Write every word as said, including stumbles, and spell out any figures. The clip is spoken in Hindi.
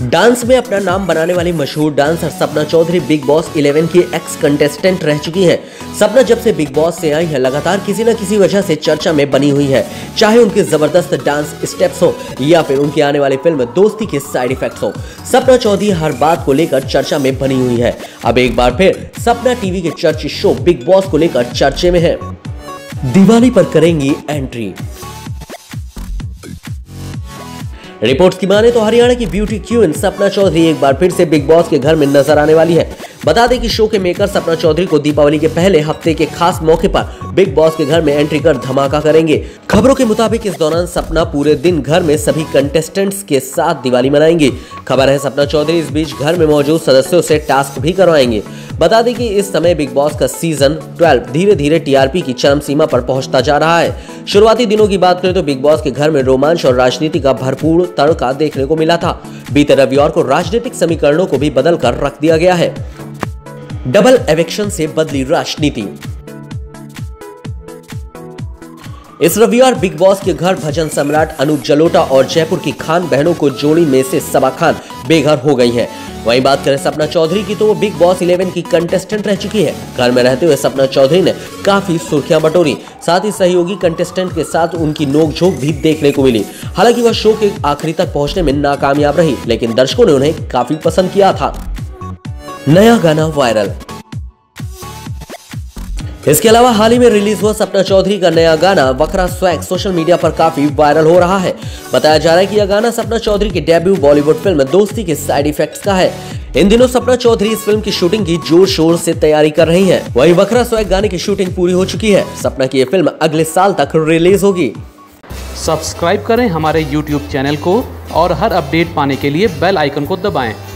डांस में अपना नाम बनाने वाली मशहूर dancer Sapna Choudhary Bigg Boss eleven की एक्स कंटेस्टेंट रह चुकी हैं। सपना जब से बिग बॉस से आई है लगातार किसी न किसी वजह से चर्चा में बनी हुई है, चाहे उनके जबरदस्त डांस स्टेप्स हो या फिर उनकी आने वाली फिल्म दोस्ती के साइड इफेक्ट्स हो। सपना चौधरी हर बात को लेकर चर्चा में बनी हुई है। अब एक बार फिर सपना टीवी के चर्चित शो बिग बॉस को लेकर चर्चे में है। दिवाली पर करेंगी एंट्री। रिपोर्ट्स की माने तो हरियाणा की ब्यूटी क्वीन सपना चौधरी एक बार फिर से बिग बॉस के घर में नजर आने वाली है। बता दें कि शो के मेकर सपना चौधरी को दीपावली के पहले हफ्ते के खास मौके पर बिग बॉस के घर में एंट्री कर धमाका करेंगे। खबरों के मुताबिक इस दौरान सपना पूरे दिन घर में सभी कंटेस्टेंट्स के साथ दिवाली मनाएंगी। खबर है सपना चौधरी इस बीच घर में मौजूद सदस्यों से टास्क भी करवाएंगे। बता दें कि इस समय बिग बॉस का सीजन ट्वेल्व धीरे धीरे टीआरपी की चरम सीमा पर पहुंचता जा रहा है। शुरुआती दिनों की बात करें तो बिग बॉस के घर में रोमांच और राजनीति का भरपूर तड़का देखने को मिला था। बीते रविवार को राजनीतिक समीकरणों को भी बदल कर रख दिया गया है। डबल एविक्शन से बदली राजनीति। इस रविवार बिग बॉस के घर भजन सम्राट अनूप जलोटा और जयपुर की खान बहनों को जोड़ी में से सबा खान बेघर हो गई हैं। वहीं बात करें सपना चौधरी की तो वो बिग बॉस इलेवन की कंटेस्टेंट रह चुकी है। घर में रहते हुए सपना चौधरी ने काफी सुर्खियां बटोरी, साथ ही सहयोगी कंटेस्टेंट के साथ उनकी नोकझोंक भी देखने को मिली। हालांकि वह शो के आखिरी तक पहुंचने में नाकामयाब रही, लेकिन दर्शकों ने उन्हें काफी पसंद किया था। नया गाना वायरल। इसके अलावा हाल ही में रिलीज हुआ सपना चौधरी का नया गाना वखरा स्वैग सोशल मीडिया पर काफी वायरल हो रहा है। बताया जा रहा है कि यह गाना सपना चौधरी की डेब्यू बॉलीवुड फिल्म दोस्ती के साइड इफेक्ट्स का है। इन दिनों सपना चौधरी इस फिल्म की शूटिंग की जोर शोर से तैयारी कर रही हैं। वहीं वखरा स्वैग गाने की शूटिंग पूरी हो चुकी है। सपना की यह फिल्म अगले साल तक रिलीज होगी। सब्सक्राइब करें हमारे यूट्यूब चैनल को और हर अपडेट पाने के लिए बेल आइकन को दबाएं।